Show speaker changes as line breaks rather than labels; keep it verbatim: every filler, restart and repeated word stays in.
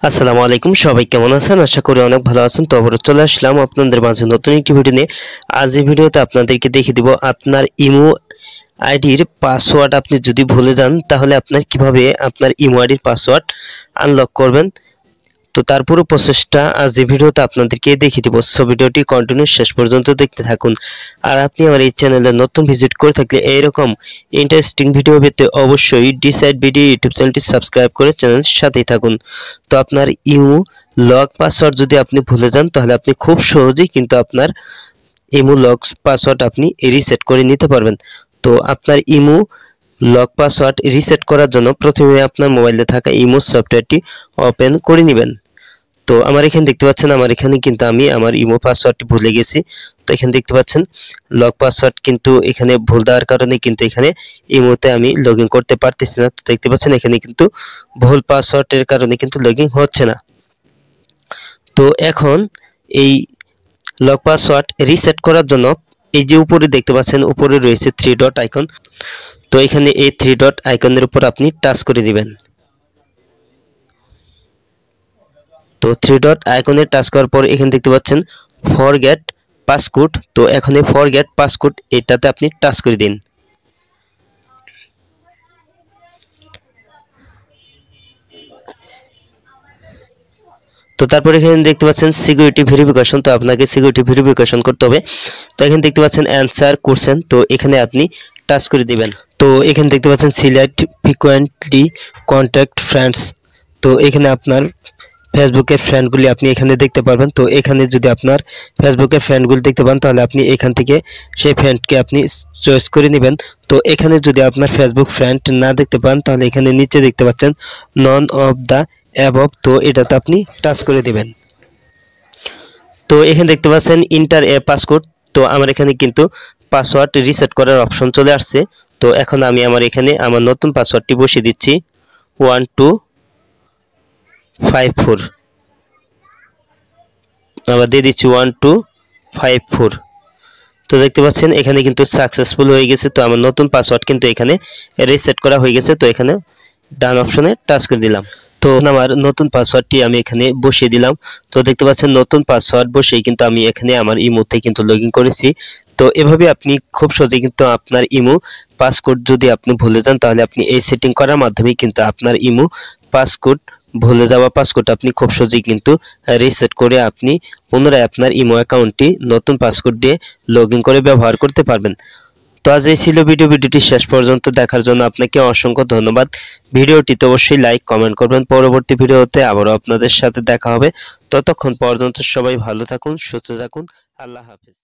আসসালামু আলাইকুম, সবাই কেমন আছেন? আশা করি অনেক ভালো আছেন। তো আবারও চলে আসলাম আপনাদের মাঝে নতুন একটি ভিডিও নিয়ে। আজ এই ভিডিওতে আপনাদেরকে দেখিয়ে দিব আপনার ইমো আইডির পাসওয়ার্ড আপনি যদি ভুলে যান তাহলে আপনার কিভাবে আপনার ইমো আইডির পাসওয়ার্ড আনলক করবেন। তো তার পুরো প্রসেসটা আজ এই ভিডিওতে আপনাদেরকে দেখিয়ে দিব। সো ভিডিওটি কন্টিনিউ শেষ পর্যন্ত দেখতে থাকুন। আর আপনি আমার এই চ্যানেলে নতুন ভিজিট করে থাকলে এইরকম ইন্টারেস্টিং ভিডিও পেতে অবশ্যই ডিসাইড ভিডিও ইউটিউব চ্যানেলটি সাবস্ক্রাইব করে চ্যানেলের সাথেই থাকুন। তো আপনার ইমো লক পাসওয়ার্ড যদি আপনি ভুলে যান তাহলে আপনি খুব সহজেই কিন্তু আপনার ইমো লক পাসওয়ার্ড আপনি রিসেট করে নিতে পারবেন। তো আপনার ইমো লক পাসওয়ার্ড রিসেট করার জন্য প্রথমে আপনার মোবাইলে থাকা ইমো সফটওয়্যারটি ওপেন করে নেবেন। তো আমার এখানে দেখতে পাচ্ছেন আমার এখানে কিন্তু আমি আমার ইমো পাসওয়ার্ডটি ভুলে গেছি। তো এখানে দেখতে পাচ্ছেন লক পাসওয়ার্ড কিন্তু এখানে ভুল দেওয়ার কারণে কিন্তু এখানে ইমোতে আমি লগ ইন করতে পারতেছি না। তো দেখতে পাচ্ছেন এখানে কিন্তু ভুল পাসওয়ার্ডের কারণে কিন্তু লগ ইন হচ্ছে না। তো এখন এই লক পাসওয়ার্ড রিসেট করার জন্য এই যে উপরে দেখতে পাচ্ছেন উপরে রয়েছে থ্রি ডট আইকন। তো এখানে এই থ্রি ডট আইকনের উপর আপনি টাচ করে দিবেন। তো থ্রি ডট আইকনে টাচ করার পর এখানে দেখতে পাচ্ছেন ফরগেট পাসকোড। তো এখন এই ফরগেট পাসকোড এটাতে আপনি টাচ করে দিন। তো তারপর এখানে দেখতে পাচ্ছেন সিকিউরিটি ভেরিফিকেশন। তো আপনাকে সিকিউরিটি ভেরিফিকেশন করতে হবে। তো এখানে দেখতে পাচ্ছেন অ্যান্সার কোশ্চেন। তো এখানে আপনি টাচ করে দিবেন। তো এখানে দেখতে পাচ্ছেন সিলেক্ট ফ্রিকোয়েন্টলি কন্ট্যাক্ট ফ্রেন্ডস। তো এখানে আপনার ফেসবুকের ফ্রেন্ডগুলি আপনি এখানে দেখতে পারবেন। তো এখানে যদি আপনার ফেসবুকের ফ্রেন্ডগুলি দেখতে পান তাহলে আপনি এখান থেকে সেই ফ্রেন্ডকে আপনি চয়েস করে নেবেন। তো এখানে যদি আপনার ফেসবুক ফ্রেন্ড না দেখতে পান তাহলে এখানে নিচে দেখতে পাচ্ছেন নন অফ দ্য অ্যাবভ। তো এটাতে আপনি টাচ করে দিবেন। তো এখানে দেখতে পাচ্ছেন ইন্টার এ পাসকোড। তো আমার এখানে কিন্তু পাসওয়ার্ড রিসেট করার অপশন চলে আসছে। তো এখন আমি আমার এখানে আমার নতুন পাসওয়ার্ডটি বসিয়ে দিচ্ছি ওয়ান টু ফাইভ ফোর। আবার দিয়ে দিচ্ছি ওয়ান টু ফাইভ ফোর। তো দেখতে পাচ্ছেন এখানে কিন্তু সাকসেসফুল হয়ে গেছে। তো আমার নতুন পাসওয়ার্ড কিন্তু এখানে রিসেট করা হয়ে গেছে। তো এখানে ডান অপশনে টাচ করে দিলাম। তো আমার নতুন পাসওয়ার্ডটি আমি এখানে বসিয়ে দিলাম। তো দেখতে পাচ্ছেন নতুন পাসওয়ার্ড বসেই কিন্তু আমি এখানে আমার ইমোতে কিন্তু লগ ইন করেছি। তো এভাবে আপনি খুব সহজেই কিন্তু আপনার ইমো পাসকোড যদি আপনি ভুলে যান তাহলে আপনি এই সেটিং করার মাধ্যমে কিন্তু আপনার ইমো পাসকোড ভুলে যাওয়া পাসকোড আপনি খুব সহজেই কিন্তু রিসেট করে আপনি পুনরায় আপনার ইমো অ্যাকাউন্টটি নতুন পাসকোড দিয়ে লগ ইন করে ব্যবহার করতে পারবেন। তো আজ এই ছিল ভিডিও। ভিডিওটি শেষ পর্যন্ত দেখার জন্য আপনাকে অসংখ্য ধন্যবাদ। ভিডিওটিতে অবশ্যই লাইক কমেন্ট করবেন। পরবর্তী ভিডিওতে আবারও আপনাদের সাথে দেখা হবে। ততক্ষণ পর্যন্ত সবাই ভালো থাকুন, সুস্থ থাকুন। আল্লাহ হাফেজ।